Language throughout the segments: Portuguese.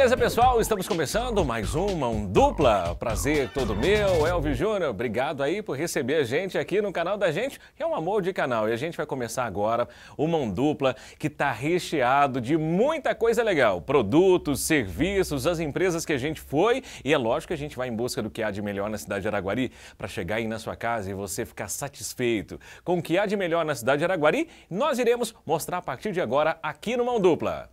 Beleza, pessoal? Estamos começando mais um dupla. Prazer todo meu, Elvio Júnior. Obrigado aí por receber a gente aqui no canal da gente, que é um amor de canal. E a gente vai começar agora uma dupla que está recheado de muita coisa legal. Produtos, serviços, as empresas que a gente foi. E é lógico que a gente vai em busca do que há de melhor na cidade de Araguari para chegar aí na sua casa e você ficar satisfeito com o que há de melhor na cidade de Araguari. Nós iremos mostrar a partir de agora aqui no Mão Dupla.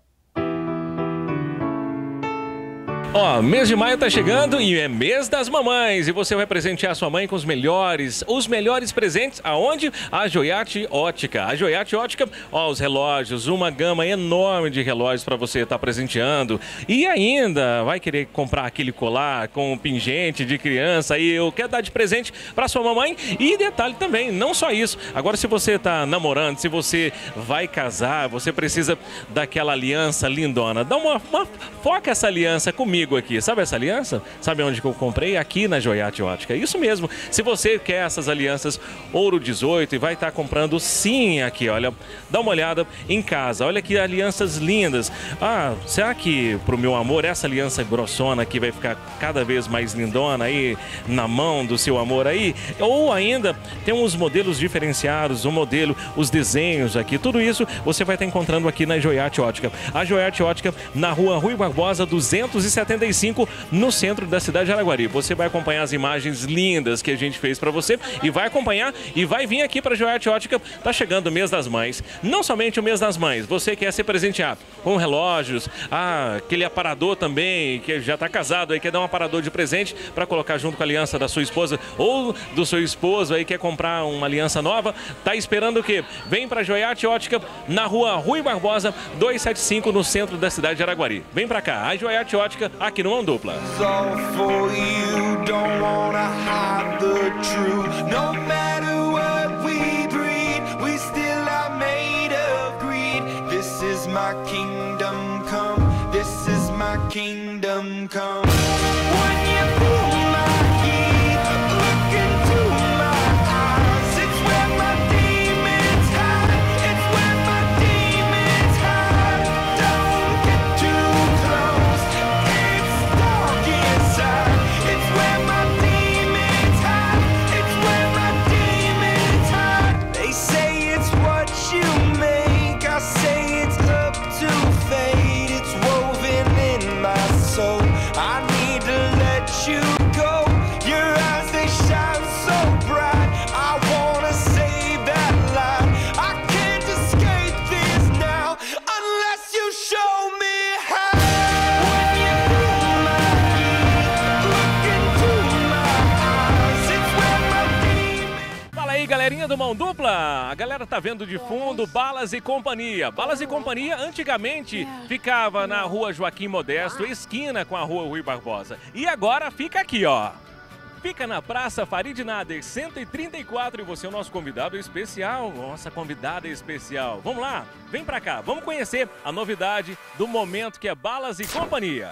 Ó, mês de maio tá chegando e é mês das mamães e você vai presentear a sua mãe com os melhores presentes. Aonde? A Joiate Ótica. A Joiate Ótica, ó, os relógios, uma gama enorme de relógios para você estar presenteando. E ainda vai querer comprar aquele colar com pingente de criança e eu quero dar de presente para sua mamãe. E detalhe também, não só isso. Agora, se você tá namorando, se você vai casar, você precisa daquela aliança lindona. Dá foca essa aliança comigo aqui. Sabe essa aliança? Sabe onde que eu comprei? Aqui na Joiate Ótica. Isso mesmo. Se você quer essas alianças Ouro 18 e vai estar comprando sim aqui, olha, dá uma olhada em casa. Olha que alianças lindas. Ah, será que pro meu amor essa aliança grossona aqui vai ficar cada vez mais lindona aí na mão do seu amor aí? Ou ainda tem uns modelos diferenciados, os desenhos aqui. Tudo isso você vai estar encontrando aqui na Joiate Ótica. A Joiate Ótica na rua Rui Barbosa 275, no centro da cidade de Araguari. Você vai acompanhar as imagens lindas que a gente fez para você e vai acompanhar e vai vir aqui para a Joiate Ótica. Tá chegando o mês das mães. Não somente o mês das mães, você quer se presentear com relógios, aquele aparador também, que já está casado aí, quer dar um aparador de presente para colocar junto com a aliança da sua esposa ou do seu esposo aí, quer comprar uma aliança nova, tá esperando o quê? Vem para a Joiate Ótica na rua Rui Barbosa 275, no centro da cidade de Araguari. Vem para cá, a Joiate Ótica aqui no Mão Dupla. Galerinha do Mão Dupla, a galera tá vendo de fundo Balas e Companhia. Balas e Companhia antigamente ficava na rua Joaquim Modesto, esquina com a rua Rui Barbosa. E agora fica aqui, ó. Fica na Praça Farid Nader 134 e você é o nosso convidado especial, nossa convidada especial. Vamos lá, vem pra cá, vamos conhecer a novidade do momento que é Balas e Companhia.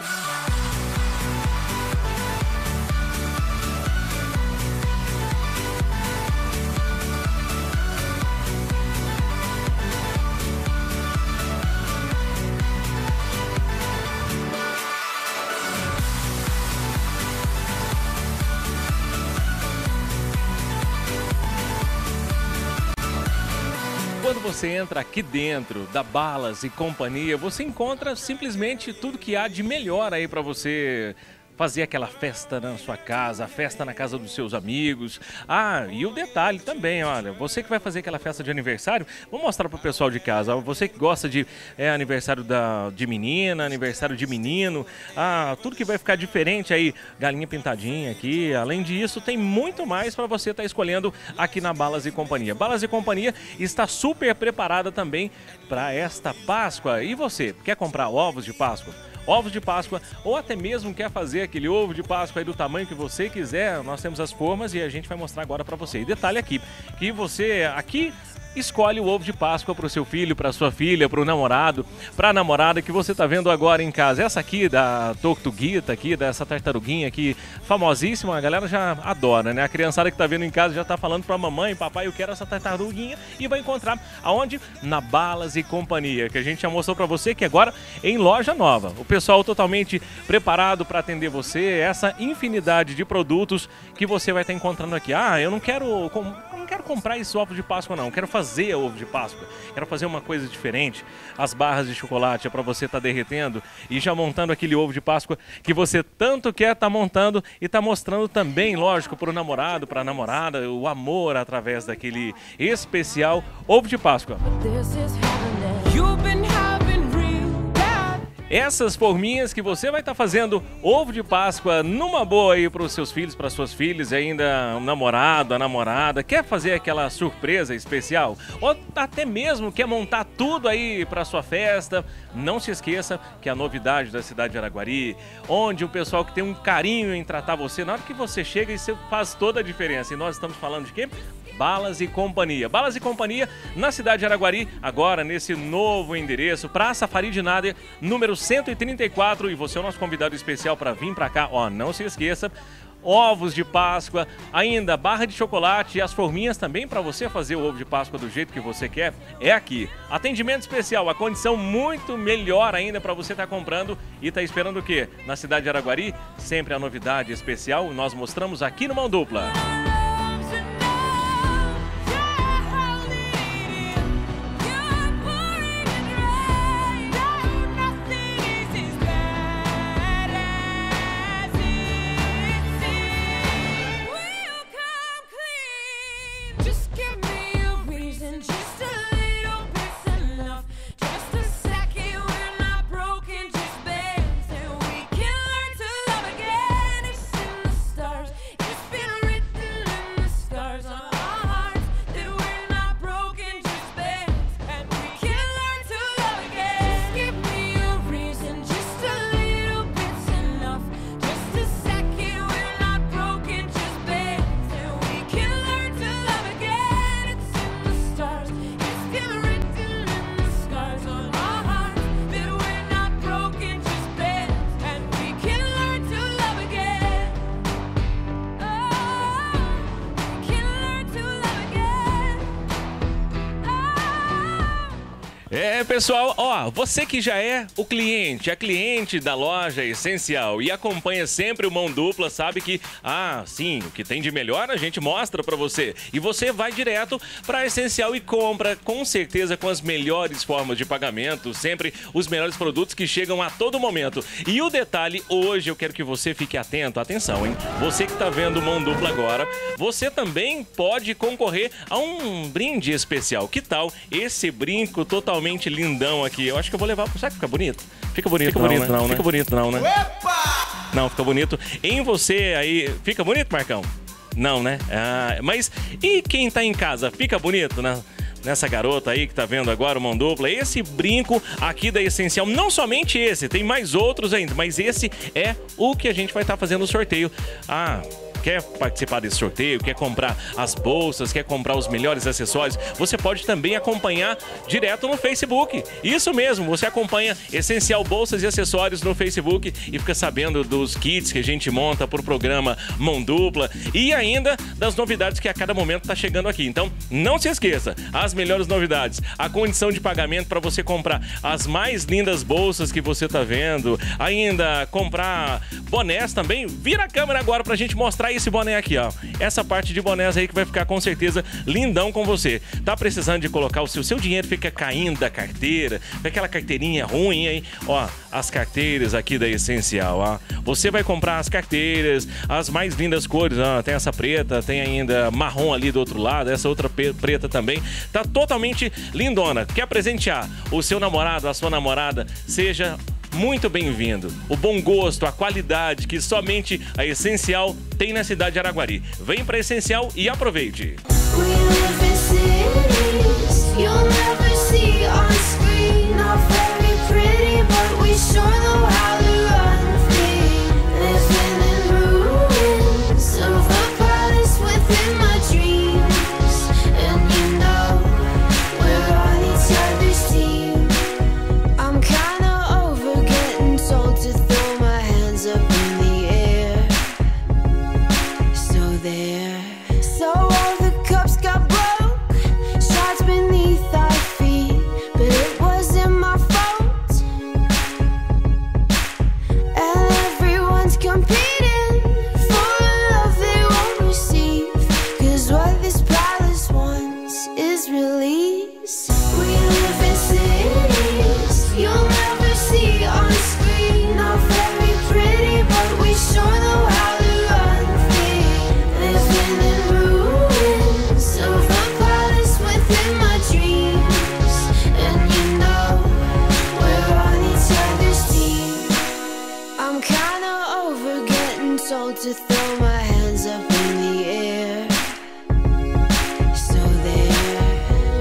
Quando você entra aqui dentro da Balas e Companhia, você encontra simplesmente tudo que há de melhor aí para você fazer aquela festa na sua casa, a festa na casa dos seus amigos. Ah, e o detalhe também, olha, você que vai fazer aquela festa de aniversário, vou mostrar pro pessoal de casa, você que gosta de aniversário de menina, aniversário de menino, tudo que vai ficar diferente aí, galinha pintadinha aqui, além disso, tem muito mais para você estar escolhendo aqui na Balas e Companhia. Balas e Companhia está super preparada também para esta Páscoa. E você, quer comprar ovos de Páscoa? Ovos de Páscoa, ou até mesmo quer fazer aquele ovo de Páscoa aí do tamanho que você quiser, nós temos as formas e a gente vai mostrar agora para você. E detalhe aqui, que você aqui escolhe o ovo de Páscoa para o seu filho, para sua filha, para o namorado, para a namorada que você está vendo agora em casa. Essa aqui da Tortuguita, aqui, dessa tartaruguinha aqui, famosíssima, a galera já adora, né? A criançada que está vendo em casa já está falando para mamãe, papai, eu quero essa tartaruguinha, e vai encontrar aonde? Na Balas e Companhia, que a gente já mostrou para você que agora em loja nova. O pessoal totalmente preparado para atender você, essa infinidade de produtos que você vai estar encontrando aqui. Ah, eu não quero comprar esse ovo de Páscoa não, quero fazer ovo de Páscoa, quero fazer uma coisa diferente. As barras de chocolate é para você estar derretendo e já montando aquele ovo de Páscoa que você tanto quer estar montando e tá mostrando também, lógico, para o namorado, para a namorada, o amor através daquele especial ovo de Páscoa. Essas forminhas que você vai estar fazendo ovo de Páscoa numa boa aí para os seus filhos, para suas filhas, e ainda um namorado, a namorada, quer fazer aquela surpresa especial? Ou até mesmo quer montar tudo aí para sua festa? Não se esqueça que a novidade da cidade de Araguari, onde o pessoal que tem um carinho em tratar você, na hora que você chega, isso faz toda a diferença. E nós estamos falando de quê? Balas e Companhia. Balas e Companhia na cidade de Araguari, agora nesse novo endereço, Praça Farid Nader, número 134, e você é o nosso convidado especial para vir para cá. Ó, não se esqueça, ovos de Páscoa, ainda barra de chocolate e as forminhas também para você fazer o ovo de Páscoa do jeito que você quer, é aqui. Atendimento especial, a condição muito melhor ainda para você estar comprando e tá esperando o quê? Na cidade de Araguari, sempre a novidade especial, nós mostramos aqui no Mão Dupla. É, pessoal, ó, você que já é o cliente, a cliente da loja Essencial e acompanha sempre o Mão Dupla, sabe que, sim, o que tem de melhor a gente mostra pra você. E você vai direto pra Essencial e compra, com certeza, com as melhores formas de pagamento, sempre os melhores produtos que chegam a todo momento. E o detalhe, hoje eu quero que você fique atento, atenção, hein? Você que tá vendo o Mão Dupla agora, você também pode concorrer a um brinde especial. Que tal esse brinco totalmente lindão aqui? Eu acho que eu vou levar. Será que fica bonito? Fica bonito, fica bonito não, né? Fica bonito não, né? Opa! Não, fica bonito. Em você aí... Fica bonito, Marcão? Não, né? Mas e quem tá em casa? Fica bonito, né? Nessa garota aí que tá vendo agora o Mão Dupla, esse brinco aqui da Essencial, não somente esse, tem mais outros ainda, mas esse é o que a gente vai estar fazendo o sorteio. Quer participar desse sorteio, quer comprar as bolsas, quer comprar os melhores acessórios, você pode também acompanhar direto no Facebook. Isso mesmo, você acompanha Essencial Bolsas e Acessórios no Facebook e fica sabendo dos kits que a gente monta para o programa Mão Dupla e ainda das novidades que a cada momento está chegando aqui. Então, não se esqueça, as melhores novidades, a condição de pagamento para você comprar as mais lindas bolsas que você está vendo, ainda comprar bonés também. Vira a câmera agora para a gente mostrar esse boné aqui, ó. Essa parte de bonés aí que vai ficar com certeza lindão com você. Tá precisando de colocar o seu dinheiro fica caindo da carteira, aquela carteirinha ruim aí, ó, as carteiras aqui da Essencial, ó. Você vai comprar as carteiras, as mais lindas cores, ó, tem essa preta, tem ainda marrom ali do outro lado, essa outra preta também, tá totalmente lindona. Quer presentear o seu namorado, a sua namorada, seja muito bem-vindo. O bom gosto, a qualidade que somente a Essencial tem na cidade de Araguari. Vem para Essencial e aproveite. used to throw my hands up in the air. So there,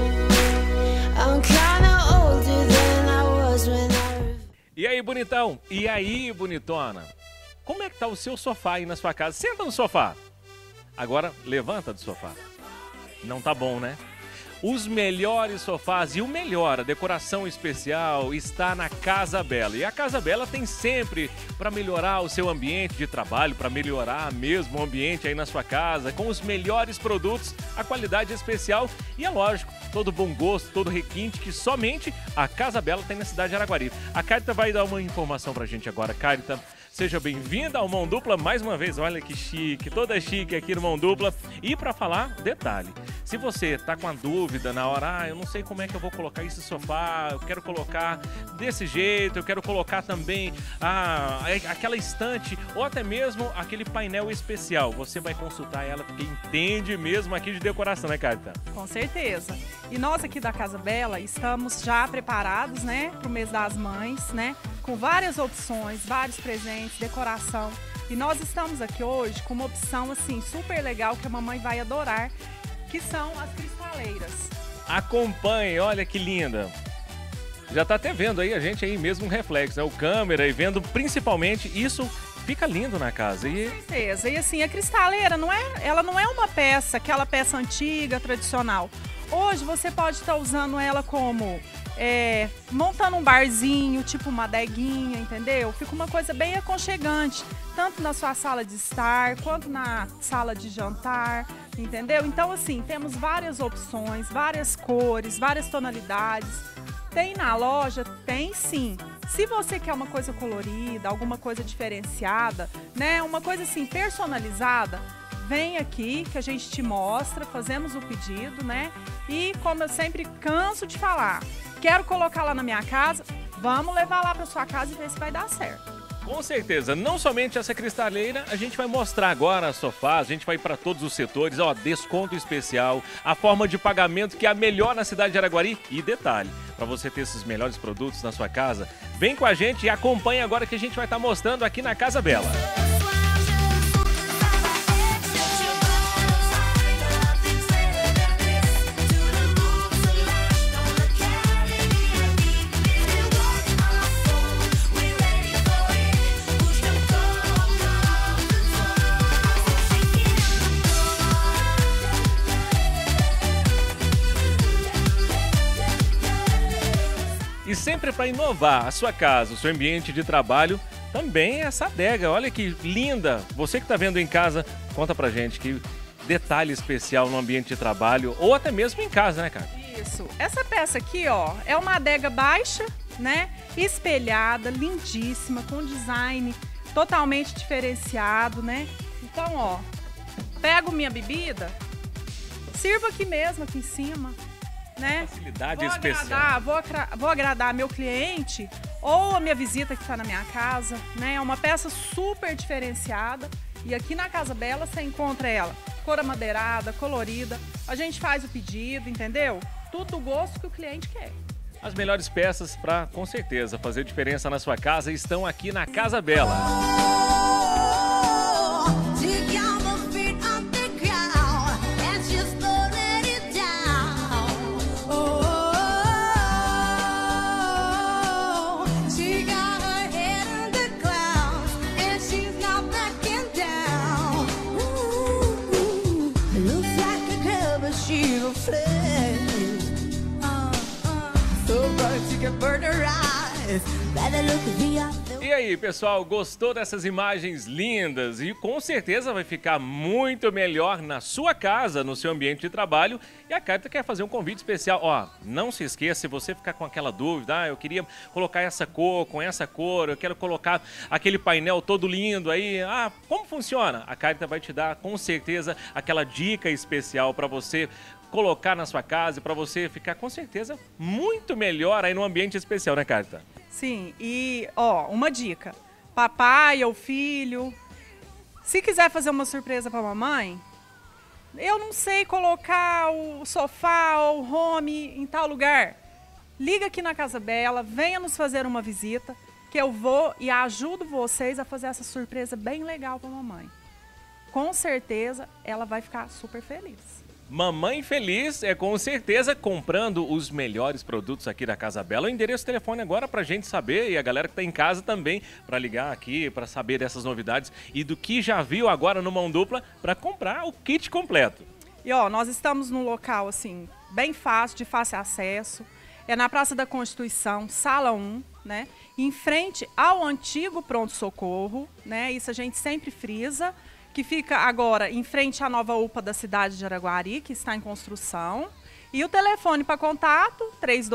I'm kinda older than I was when I... E aí, bonitão? E aí, bonitona? Como é que tá o seu sofá aí na sua casa? Senta no sofá. Agora, levanta do sofá. Não tá bom, né? Os melhores sofás e o melhor, a decoração especial está na Casa Bela. E a Casa Bela tem sempre para melhorar o seu ambiente de trabalho, para melhorar mesmo o ambiente aí na sua casa, com os melhores produtos, a qualidade especial e, é lógico, todo bom gosto, todo requinte que somente a Casa Bela tem na cidade de Araguari. A Carita vai dar uma informação pra gente agora. Carita, seja bem-vinda ao Mão Dupla mais uma vez. Olha que chique, toda chique aqui no Mão Dupla. E para falar, detalhe, se você tá com a dúvida na hora, eu não sei como é que eu vou colocar esse sofá, eu quero colocar desse jeito, eu quero colocar também aquela estante ou até mesmo aquele painel especial, você vai consultar ela porque entende mesmo aqui de decoração, né, Carita? Com certeza. E nós aqui da Casa Bela estamos já preparados, né, para o mês das mães, né, com várias opções, vários presentes, decoração. E nós estamos aqui hoje com uma opção assim super legal que a mamãe vai adorar, que são as cristaleiras. Acompanhe, olha que linda. Já tá até vendo aí a gente aí mesmo um reflexo, né? O câmera e vendo principalmente isso, fica lindo na casa. Com certeza. E assim, a cristaleira ela não é uma peça, aquela peça antiga, tradicional. Hoje você pode estar usando ela como montando um barzinho, tipo uma adeguinha, entendeu? Fica uma coisa bem aconchegante, tanto na sua sala de estar, quanto na sala de jantar, entendeu? Então, assim, temos várias opções, várias cores, várias tonalidades. Tem na loja? Tem sim. Se você quer uma coisa colorida, alguma coisa diferenciada, né? Uma coisa assim, personalizada, vem aqui que a gente te mostra, fazemos o pedido, né? E como eu sempre canso de falar, quero colocar lá na minha casa, vamos levar lá para sua casa e ver se vai dar certo. Com certeza, não somente essa cristaleira, a gente vai mostrar agora a sofá, a gente vai para todos os setores, ó, desconto especial, a forma de pagamento que é a melhor na cidade de Araguari. E detalhe, para você ter esses melhores produtos na sua casa, vem com a gente e acompanhe agora que a gente vai estar mostrando aqui na Casa Bela. E sempre para inovar a sua casa, o seu ambiente de trabalho, também essa adega. Olha que linda! Você que está vendo em casa, conta pra gente que detalhe especial no ambiente de trabalho ou até mesmo em casa, né, cara? Isso. Essa peça aqui, ó, é uma adega baixa, né? Espelhada, lindíssima, com design totalmente diferenciado, né? Então, ó, pego minha bebida, sirvo aqui mesmo, aqui em cima. Né? Facilidade especial. Vou agradar meu cliente ou a minha visita que está na minha casa, né? É uma peça super diferenciada e aqui na Casa Bela você encontra ela cor amadeirada, colorida. A gente faz o pedido, entendeu? Tudo do gosto que o cliente quer. As melhores peças para, com certeza, fazer diferença na sua casa estão aqui na Casa Bela. E aí, pessoal, gostou dessas imagens lindas? E com certeza vai ficar muito melhor na sua casa, no seu ambiente de trabalho. E a Carita quer fazer um convite especial. Ó, não se esqueça, se você ficar com aquela dúvida, eu queria colocar essa cor com essa cor, eu quero colocar aquele painel todo lindo aí. Como funciona? A Carita vai te dar, com certeza, aquela dica especial para você colocar na sua casa e para você ficar, com certeza, muito melhor aí no ambiente especial, né, Carita? Sim, e ó, uma dica, papai ou filho, se quiser fazer uma surpresa para a mamãe, eu não sei colocar o sofá ou o home em tal lugar, liga aqui na Casa Bela, venha nos fazer uma visita, que eu vou e ajudo vocês a fazer essa surpresa bem legal para a mamãe. com certeza ela vai ficar super feliz. Mamãe feliz é com certeza comprando os melhores produtos aqui da Casa Bela. O endereço telefone agora pra gente saber e a galera que tá em casa também para ligar aqui, para saber dessas novidades e do que já viu agora no Mão Dupla para comprar o kit completo. E ó, nós estamos num local assim, bem fácil, de fácil acesso. É na Praça da Constituição, Sala 1, né? Em frente ao antigo pronto-socorro, né? Isso a gente sempre frisa, que fica agora em frente à nova UPA da cidade de Araguari, que está em construção. E o telefone para contato,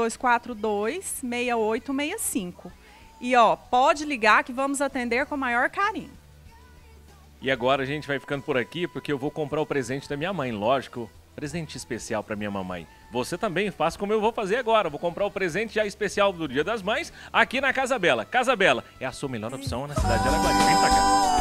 3242-6865. E ó, pode ligar que vamos atender com o maior carinho. E agora a gente vai ficando por aqui porque eu vou comprar o presente da minha mãe, lógico. Presente especial para minha mamãe. Você também faça como eu vou fazer agora. Vou comprar o presente já especial do Dia das Mães aqui na Casa Bela. Casa Bela é a sua melhor opção na cidade de Araguari. Vem pra cá.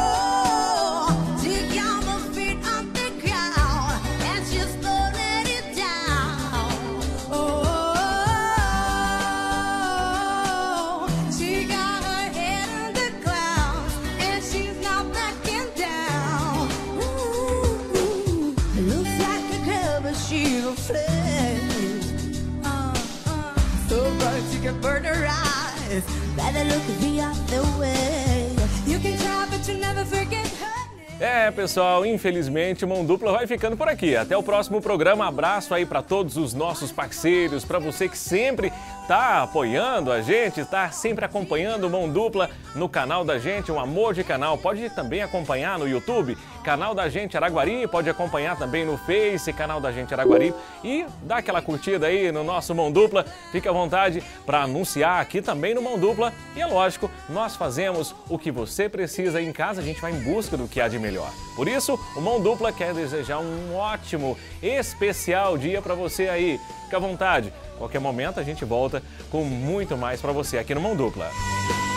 Burn her eyes, better look the other way. You can try, but you never forget her. É, pessoal, infelizmente o Mão Dupla vai ficando por aqui. Até o próximo programa. Abraço aí para todos os nossos parceiros, para você que sempre tá apoiando a gente, tá sempre acompanhando o Mão Dupla no canal da gente, um amor de canal. Pode também acompanhar no YouTube, canal da gente Araguari, pode acompanhar também no Face, canal da gente Araguari e dá aquela curtida aí no nosso Mão Dupla. Fique à vontade para anunciar aqui também no Mão Dupla. E é lógico, nós fazemos o que você precisa em casa, a gente vai em busca do que há de melhor. Por isso, o Mão Dupla quer desejar um ótimo, especial dia para você aí. Fique à vontade. Qualquer momento a gente volta com muito mais para você aqui no Mão Dupla.